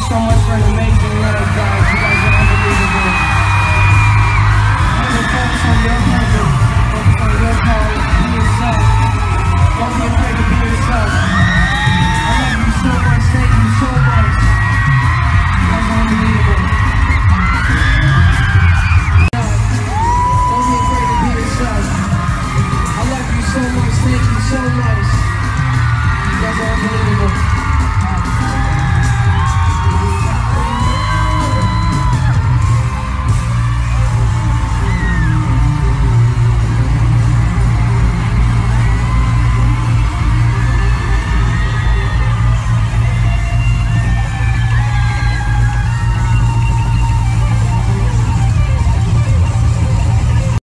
so much for an amazing night, guys. You guys are unbelievable. Remember, focus on your purpose. Focus on your calling. Be yourself. Don't be afraid to be yourself.